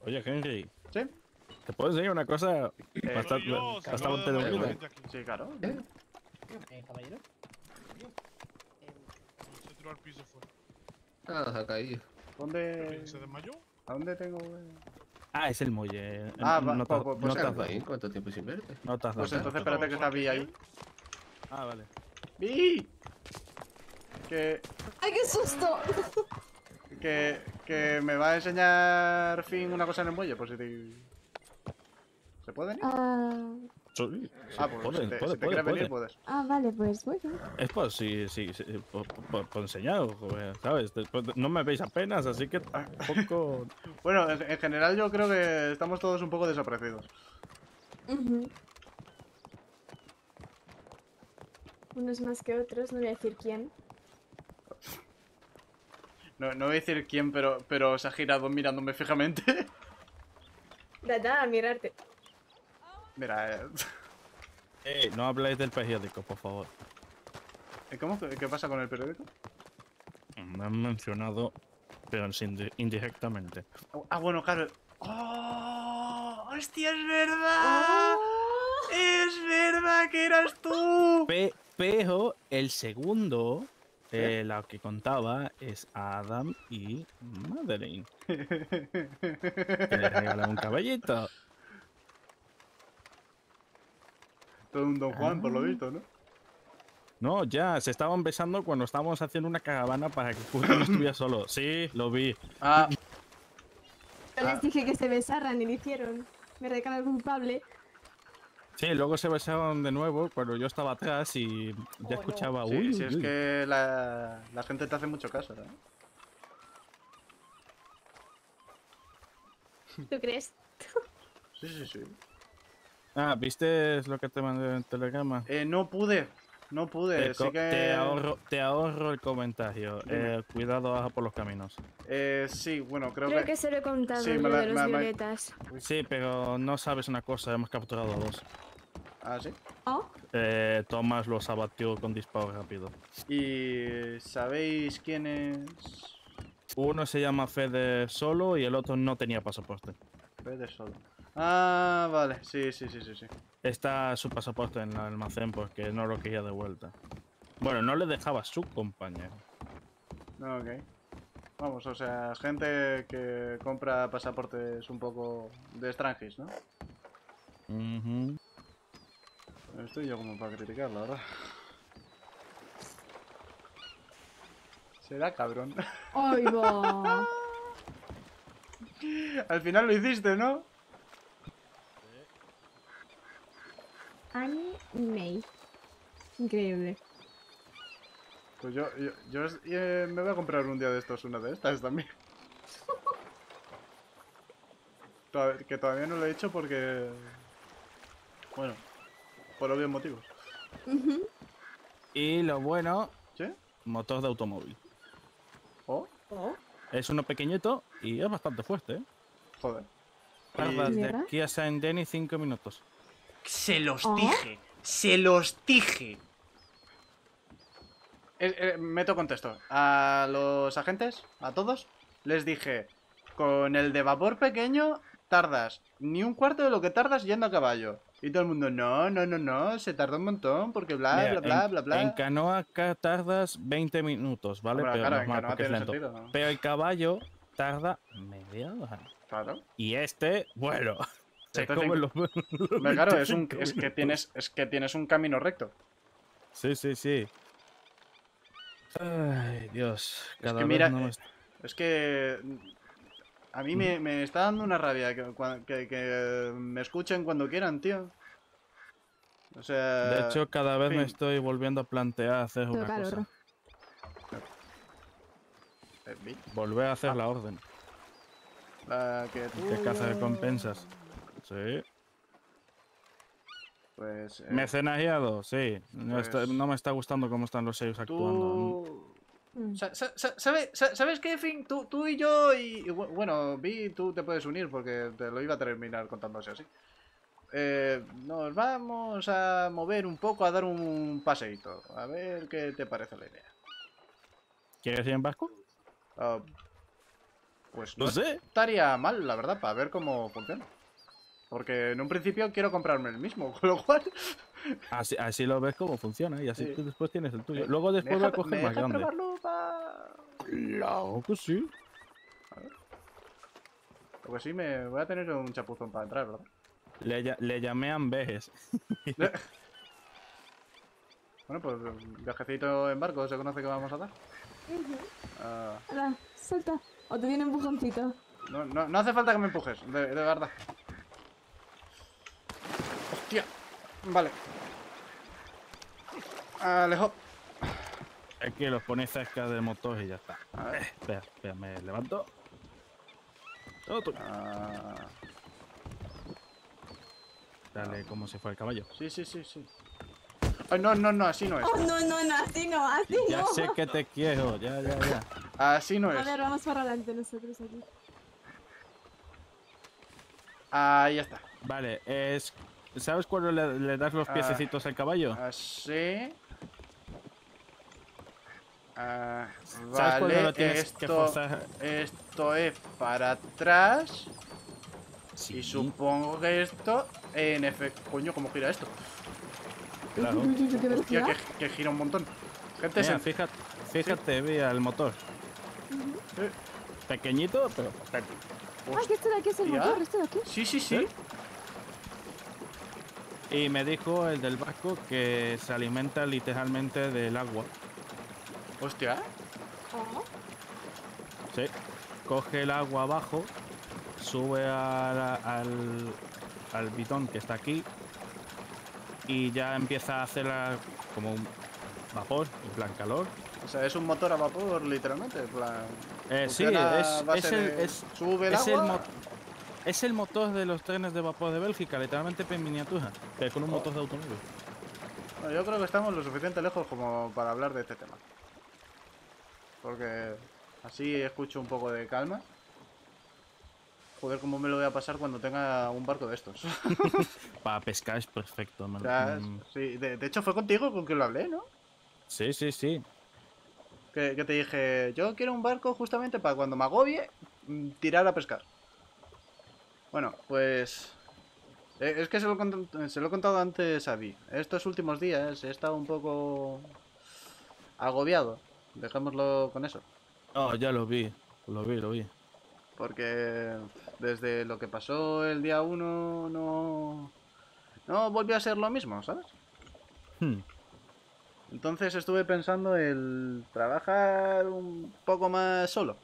Oye, Henry, ¿Sí? ¿te puedo enseñar una cosa Soy yo, se acaba bastante de de desmayar la vida? gente aquí. Sí, claro. Caballero. Se tiró al piso fuera. Ah, se ha caído. ¿Dónde...? ¿Se desmayó? ¿A dónde tengo...? Ah, es el muelle. Ah, No te, pues no te has Caramba, dado. ¿y cuánto tiempo sin verte? No te has Pues dado entonces cuenta. espérate que está Vi ahí. Ah, vale. ¡Vi! Que... ¡Ay, qué susto! Que me va a enseñar Finn una cosa en el muelle, por si te... ¿Se puede venir? Sí, Ah, pues puede, si te, puede, si te puede, quieres puede. venir, puedes. Vale, pues bueno. Es por sí, por enseñar, joder, ¿sabes? No me veis apenas, así que tampoco... Bueno, en general yo creo que estamos todos un poco desaparecidos. Ujú. Unos más que otros, no voy a decir quién. No voy a decir quién, pero se ha girado mirándome fijamente. Da, a mirarte. Mira, No habléis del periódico, por favor. ¿cómo? ¿Qué pasa con el periódico? Me han mencionado, pero indirectamente. Ah, bueno, claro. ¡Oh! ¡Hostia, es verdad! Oh. ¡Es verdad que eras tú! Pero el segundo, la que contaba, es Adam y Madeline. Que le regalan un caballito. Todo un Don Juan, por lo visto, ¿no? No, ya, se estaban besando cuando estábamos haciendo una caravana para que Curtin no estuviera solo. Sí, lo vi. Ah, Yo les dije que se besaran y lo hicieron. Me recala el culpable. Sí, luego se besaron de nuevo cuando yo estaba atrás y ya escuchaba... sí, uy, sí, uy, es uy. que la gente te hace mucho caso, ¿no? ¿Tú crees? Sí, sí, sí. Ah, ¿viste lo que te mandé en el telegrama? No pude, sí que... Te ahorro el comentario. Dime. Cuidado baja por los caminos. Sí, bueno, creo Creo que se lo he contado, Sí, lo de los violetas. Sí, pero no sabes una cosa, hemos capturado a dos. Ah, ¿sí? ¿Oh? Thomas los abatió con disparo rápido. ¿Y sabéis quién es? Uno se llama Fede Solo y el otro no tenía pasaporte. Fede Solo. Ah, vale, sí. Está su pasaporte en el almacén porque no lo quería de vuelta. Bueno, no le dejaba a su compañero. Ok. Vamos, o sea, gente que compra pasaportes un poco de extranjis, ¿no? Ujú. Estoy yo como para criticar, la verdad. Será cabrón. ¡Ay, va! Al final lo hiciste, ¿no? Annie y May. Increíble. Pues yo me voy a comprar un día de estos una de estas también. Que todavía no lo he hecho porque... Bueno, por obvios motivos. Y lo bueno, ¿Sí? motor de automóvil. ¿Oh? ¿Oh? Es uno pequeñito y es bastante fuerte, ¿eh? Joder. Tardas de ¿Mierda? aquí a Saint Denis 5 minutos. Se los ¿Oh? dije. Se los dije. Meto contexto. A los agentes, a todos, les dije, con el de vapor pequeño tardas ni un cuarto de lo que tardas yendo a caballo. Y todo el mundo, no, se tarda un montón porque bla, Mira, bla, bla, bla. En canoa acá tardas 20 minutos, ¿vale? Hombre, Pero claro, en normal, canoa porque es tiene lento. sentido, ¿no? Pero el caballo tarda media hora. Claro. Y este, bueno, se Este come los... Hombre, claro, es 25 que tienes un camino recto. Sí, sí, sí. Ay, Dios. Cada que vez mira, no me... es que a mí me está dando una rabia que me escuchen cuando quieran, tío. O sea... De hecho, cada vez en me fin. estoy volviendo a plantear hacer una Toca cosa. Vi, Volver a hacer la orden. la que tú... De caza recompensas. Sí. Pues... Mercenariado, sí. pues- No me está gustando cómo están los sellos actuando. Tú... Mm. ¿Sabes qué, Finn? Tú y yo bueno, Vi, tú te puedes unir porque te lo iba a terminar contándose así. Nos vamos a mover un poco, a dar un paseíto. A ver qué te parece la idea. ¿Quieres ir en vasco? Ah, Pues No sé. estaría mal, la verdad, para ver cómo funciona. Porque en un principio quiero comprarme el mismo, con lo cual... Así lo ves cómo funciona y así Sí. tú después tienes el tuyo. Luego después voy a coger ¿Me más deja grande. probarlo para...? Claro que sí. Porque sí, me voy a tener un chapuzón para entrar, ¿verdad? Le llamé Ambejes. Bueno, pues viajecito en barco se conoce que vamos a dar. Ah, Hala, salta. O te viene empujoncito. no hace falta que me empujes, de verdad. Hostia. Vale. Alejo. Es que los pones cerca del motor y ya está. A ver. Espera, me levanto. Todo tú. Ah, Dale como si fuera el caballo. sí. Ay, no, así no es. Oh, no, así no, así Ya no. sé que te quiero, ya. Así no A es. ver, vamos para adelante nosotros aquí. Ahí está. Vale, ¿sabes cuando le das los piececitos al caballo? Así. ¿Sabes cuando Vale, lo tienes que forzar? esto es para atrás. Sí, Y supongo que esto, en efecto... Coño, ¿cómo gira esto? claro. ¿Qué Hostia, velocidad? que gira un montón. Gente, Mira, fíjate, mira el motor. Pequeñito, pero potente. Ah, que esto de aquí es el Hostia. motor, esto de aquí. Sí. Y me dijo el del barco que se alimenta literalmente del agua. Hostia. Oh. Sí. Coge el agua abajo, sube al bidón que está aquí y ya empieza a hacer como un vapor, en plan calor. O sea, es un motor a vapor, literalmente. En plan, Sí, funciona a base de- es sube el es el agua. mo- es el motor de los trenes de vapor de Bélgica, literalmente en miniatura, pero con un motor de automóvil. Bueno, yo creo que estamos lo suficiente lejos como para hablar de este tema. Porque así escucho un poco de calma. Joder, cómo me lo voy a pasar cuando tenga un barco de estos. Para pescar es perfecto. O sea, sí, de hecho fue contigo con quien lo hablé, ¿no? Sí. Que te dije, yo quiero un barco justamente para cuando me agobie, tirar a pescar. Bueno, pues... es que se lo he contado antes a Vi. Estos últimos días he estado un poco agobiado. Dejémoslo con eso. No, ya lo vi. Lo vi. Porque desde lo que pasó el día 1 no volvió a ser lo mismo, ¿sabes? Hmm. Entonces estuve pensando el trabajar un poco más solo.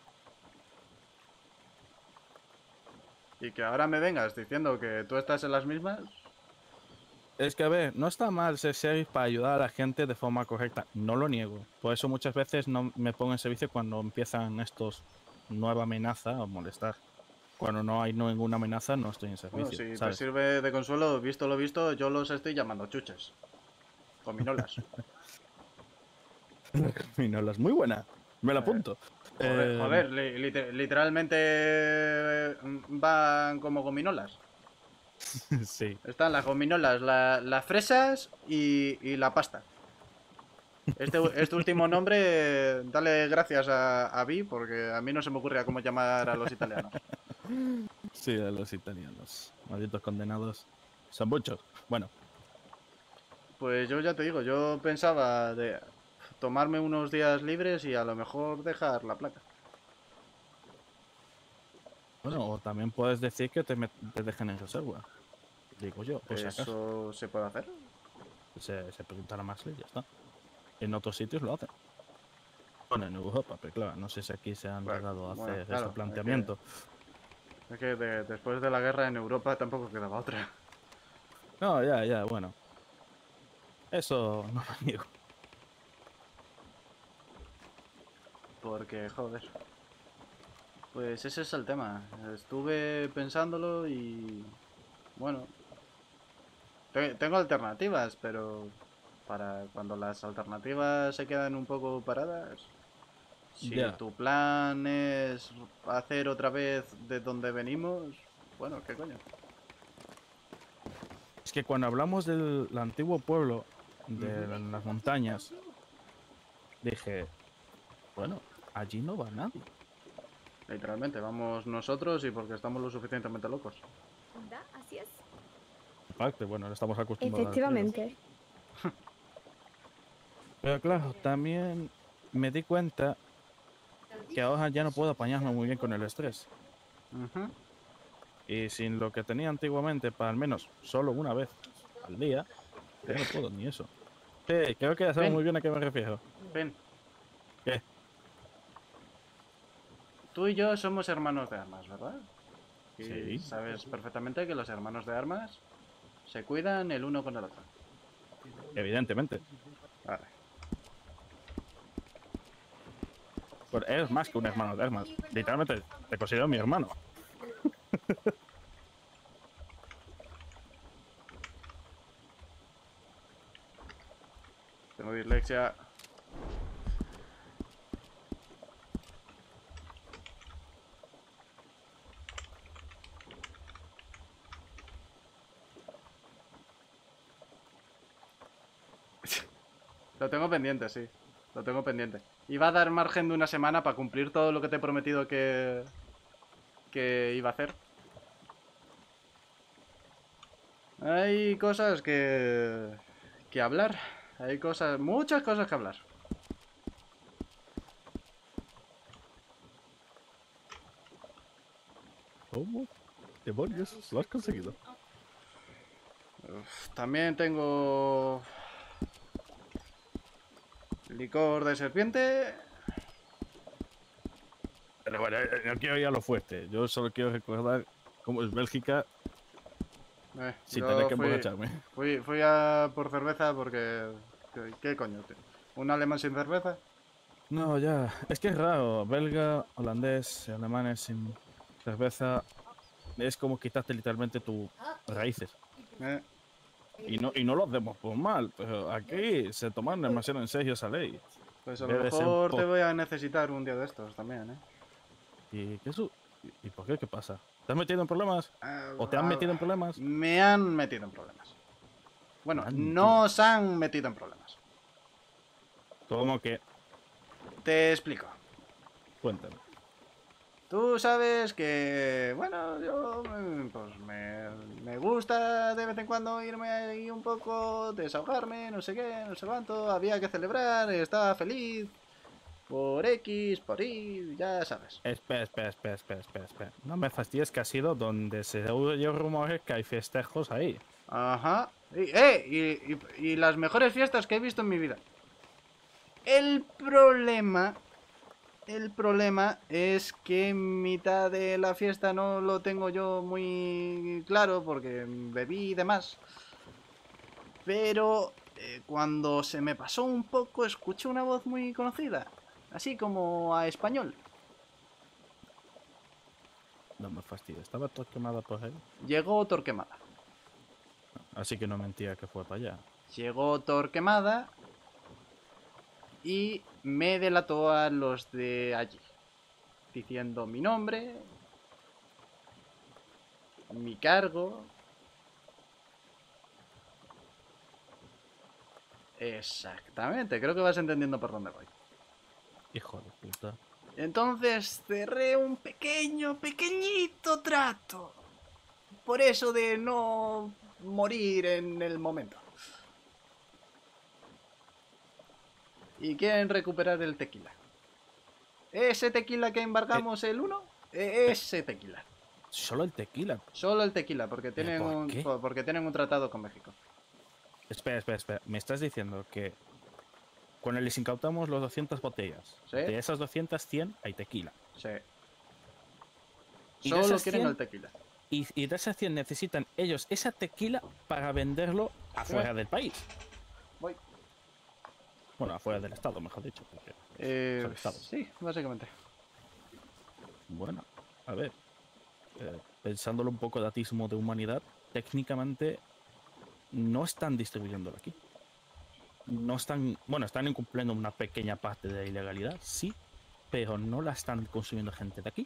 Y que ahora me vengas diciendo que tú estás en las mismas. Es que, a ver, no está mal ser sheriff para ayudar a la gente de forma correcta. No lo niego. Por eso muchas veces no me pongo en servicio cuando empiezan estos nueva amenaza o molestar. Cuando no hay ninguna amenaza, no estoy en Bueno, servicio. si te ¿sabes? sirve de consuelo, visto lo visto, yo los estoy llamando chuches. Gominolas. Y no las muy buena. Me la apunto. Joder, literalmente van como gominolas. Sí. Están las gominolas, las fresas y la pasta. Este último nombre, dale gracias a Vi, porque a mí no se me ocurre cómo llamar a los italianos. Sí, de los italianos. Malditos condenados. Son muchos. Bueno, Pues yo ya te digo, yo pensaba de tomarme unos días libres y a lo mejor dejar la placa. o también puedes decir que te dejen en reserva. Digo yo, por si acaso. ¿Eso se puede hacer? Se preguntará más y ya está. En otros sitios lo hacen. Bueno, en Europa, pero claro, no sé si aquí se han Bueno, llegado a bueno, hacer claro, ese planteamiento. Es que después de la guerra en Europa tampoco quedaba otra. No, ya, bueno. Eso no lo niego. Porque, joder. Pues ese es el tema. Estuve pensándolo y... Bueno. Tengo alternativas, pero... Para cuando las alternativas se quedan un poco paradas... Si Ya. tu plan es hacer otra vez de donde venimos... Bueno, ¿qué coño? Es que cuando hablamos del antiguo pueblo de las montañas, dije, bueno, allí no va nadie. Literalmente, vamos nosotros y porque estamos lo suficientemente locos. ¿Verdad? Así es. Aparte, bueno, ahora estamos acostumbrados. Efectivamente. Pero claro, también me di cuenta que ahora ya no puedo apañarme muy bien con el estrés. Ujú. Y sin lo que tenía antiguamente, para al menos solo una vez al día, ya no puedo ni eso. Sí, creo que ya sabes Ven. muy bien a qué me refiero. Ven, ¿Qué? tú y yo somos hermanos de armas, ¿verdad? Y Sí. sabes perfectamente que los hermanos de armas se cuidan el uno con el otro. Evidentemente. Vale. Pero eres más que un hermano de armas. Literalmente, te considero mi hermano. Tengo dislexia. Lo tengo pendiente, sí. Lo tengo pendiente. Iba a dar margen de una semana para cumplir todo lo que te he prometido que iba a hacer. Hay cosas que hablar. Hay cosas, muchas cosas que hablar. ¿Cómo? Demonios, lo has conseguido. También tengo licor de serpiente. Pero bueno, no quiero ir a lo fuerte. Yo solo quiero recordar cómo es Bélgica sin Yo tener que emborracharme. fui a por cerveza porque... ¿Qué coño? ¿Un alemán sin cerveza? No, ya. Es que es raro. Belga, holandés, alemanes sin cerveza. Es como quitarte literalmente tus raíces. Eh, Y no lo hacemos por mal, pero aquí se toman demasiado en serio esa ley. pues a lo Debe ser un mejor te poco. voy a necesitar un día de estos también, ¿eh? ¿Y qué eso? ¿Y por qué? ¿Qué pasa? ¿Te has metido en problemas? ¿O te han Ah, metido en problemas? me han metido en problemas. Bueno, Me han metido. nos han metido en problemas. ¿Cómo que? Te explico. Cuéntame. Tú sabes que, bueno, yo pues me gusta de vez en cuando irme ahí un poco, desahogarme, no sé qué, no sé cuánto, había que celebrar, estaba feliz, por X, por Y, ya sabes. Espera. No me fastidies que ha sido donde se oye rumores que hay festejos ahí. Ajá. Y las mejores fiestas que he visto en mi vida. El problema El problema es que en mitad de la fiesta no lo tengo yo muy claro porque bebí y demás. Pero cuando se me pasó un poco escuché una voz muy conocida. Así como a español. No me fastidies. Estaba todo quemada por ahí. Llegó Torquemada. Así que no mentía que fue para allá. Llegó Torquemada y me delató a los de allí. Diciendo mi nombre, mi cargo. Exactamente, creo que vas entendiendo por dónde voy. Hijo de puta. Entonces cerré un pequeñito trato. Por eso de no morir en el momento. Y quieren recuperar el tequila. Ese tequila que embargamos el 1, ese tequila. Solo el tequila. Solo el tequila, porque ¿Pero tienen, por qué? porque tienen un tratado con México. Espera. Me estás diciendo que cuando les incautamos los 200 botellas, ¿Sí? de esas 200, 100 hay tequila. Sí. Y de Solo esas quieren 100, el tequila. y de esas 100 necesitan ellos esa tequila para venderlo afuera del país. Voy. Bueno, afuera del estado, mejor dicho. Porque son estados. Sí, básicamente. Bueno, a ver. Pensándolo un poco de atismo de humanidad, técnicamente no están distribuyéndolo aquí. No están, bueno, están incumpliendo una pequeña parte de la ilegalidad, sí, pero no la están consumiendo gente de aquí.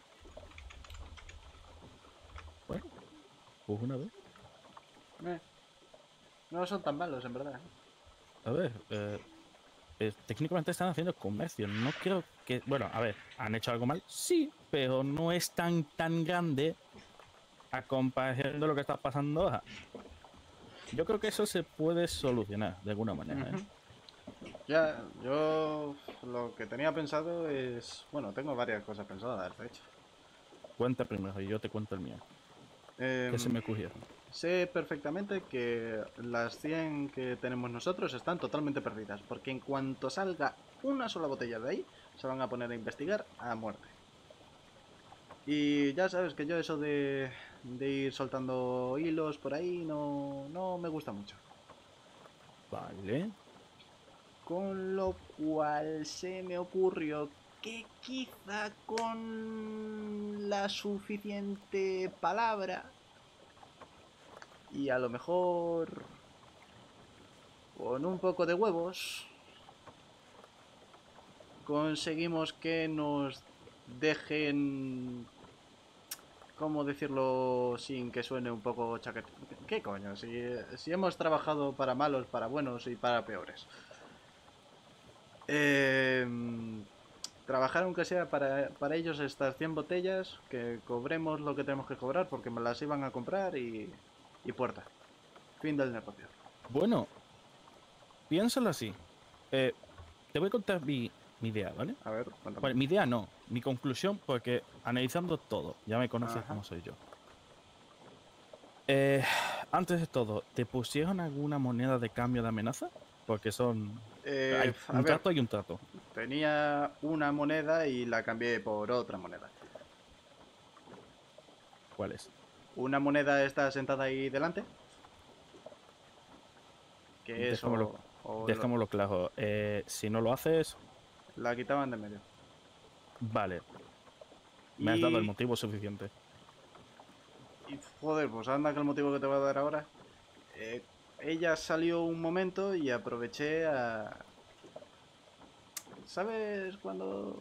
Bueno, pues una vez. No son tan malos, en verdad. A ver, técnicamente están haciendo comercio. No creo que... Bueno, a ver, ¿han hecho algo mal? Sí, pero no es tan grande a comparación de lo que está pasando ahora. Yo creo que eso se puede solucionar de alguna manera, ¿eh? Ujú. Ya, yo lo que tenía pensado es... Bueno, tengo varias cosas pensadas, de hecho. Cuenta primero y yo te cuento el mío. ¿Qué se Em, me ocurrió? Sé perfectamente que las 100 que tenemos nosotros están totalmente perdidas, porque en cuanto salga una sola botella de ahí, se van a poner a investigar a muerte. Y ya sabes que yo eso de ir soltando hilos por ahí no me gusta mucho. Vale. Con lo cual se me ocurrió que quizá con la suficiente palabra y a lo mejor con un poco de huevos conseguimos que nos dejen, ¿cómo decirlo sin que suene un poco chaquet? ¿Qué coño? Si hemos trabajado para malos, para buenos y para peores. Eh, Trabajar aunque sea para ellos estas 100 botellas, que cobremos lo que tenemos que cobrar porque me las iban a comprar y puerta. Fin del negocio. Bueno, piénsalo así. Eh, Te voy a contar mi idea, ¿vale? A ver, cuéntame. Bueno, mi idea no, mi conclusión, porque analizando todo, ya me conoces Ajá. cómo soy yo. Eh, Antes de todo, ¿te pusieron alguna moneda de cambio de amenaza? Porque son... Hay A un ver, trato y un trato. tenía una moneda y la cambié por otra moneda. ¿Cuál es? Una moneda está sentada ahí delante. Que es Dejémoslo, dejémoslo claro. Si no lo haces, la quitaban de medio. vale, me has dado el Y, motivo suficiente. y joder, pues anda que el motivo que te voy a dar ahora. Eh, Ella salió un momento y aproveché a... ¿Sabes cuando...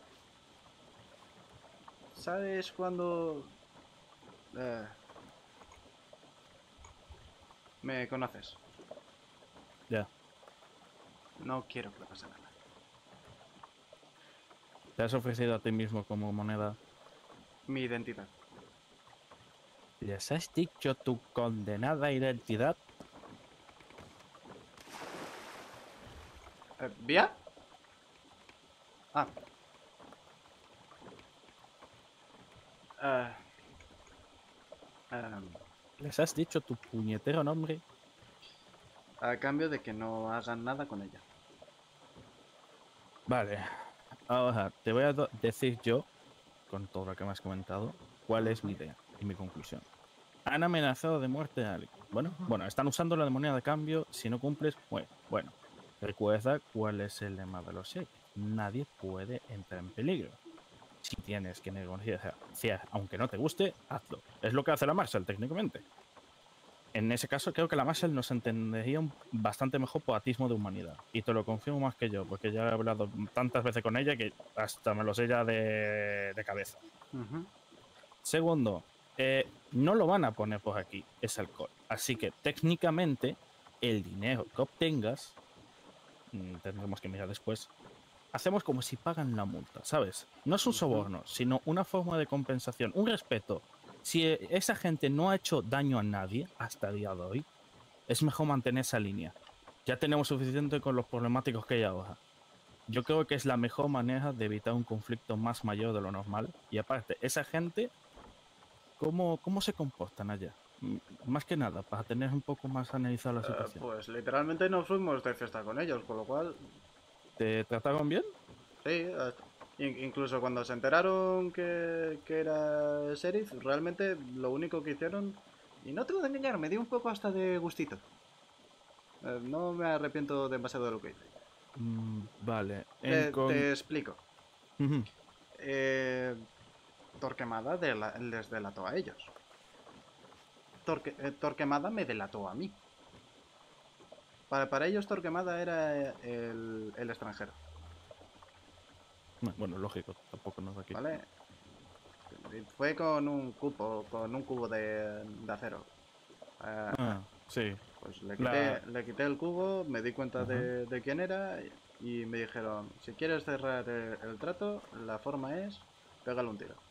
¿Sabes cuando... eh, me conoces? Ya, No quiero que le pase nada. te has ofrecido a ti mismo como moneda. Mi identidad. ¿Les has dicho tu condenada identidad? ¿Vía? Ah. Eh, em, ¿Les has dicho tu puñetero nombre? a cambio de que no hagan nada con ella. Vale, ahora te voy a decir yo, con todo lo que me has comentado, cuál es mi idea y mi conclusión. Han amenazado de muerte a alguien. Bueno, están usando la moneda de cambio. Si no cumples, bueno. Recuerda cuál es el lema de los sheriff. Nadie puede entrar en peligro. Si tienes que negociar, aunque no te guste, hazlo. Es lo que hace la Marshall, técnicamente. En ese caso, creo que la Marshall nos entendería bastante mejor por atismo de humanidad. Y te lo confirmo más que yo, porque ya he hablado tantas veces con ella que hasta me lo sé ya de cabeza. Ujú. Segundo, no lo van a poner por aquí, es alcohol. Así que técnicamente el dinero que obtengas, tendremos que mirar después, hacemos como si pagan la multa, ¿sabes? No es un soborno, sino una forma de compensación, un respeto. Si esa gente no ha hecho daño a nadie hasta el día de hoy, es mejor mantener esa línea. Ya tenemos suficiente con los problemáticos que hay ahora. Yo creo que es la mejor manera de evitar un conflicto más mayor de lo normal. Y aparte, esa gente, ¿cómo se comportan allá? Más que nada, para tener un poco más analizada la situación. Pues literalmente nos fuimos de fiesta con ellos, con lo cual, ¿Te trataron bien? sí, incluso cuando se enteraron que era sheriff, realmente lo único que hicieron, y no tengo que engañar, me dio un poco hasta de gustito. No me arrepiento demasiado de lo que hice. Vale. Te explico. Ujú. Torquemada les delató a ellos. Torquemada me delató a mí. Para ellos Torquemada era el extranjero, Bueno, lógico, tampoco nos da aquí. ¿vale? Fue con un cubo de acero. Sí. Pues La- le quité el cubo, me di cuenta Ajá. de quién era Y me dijeron, si quieres cerrar el trato, la forma es pégale un tiro.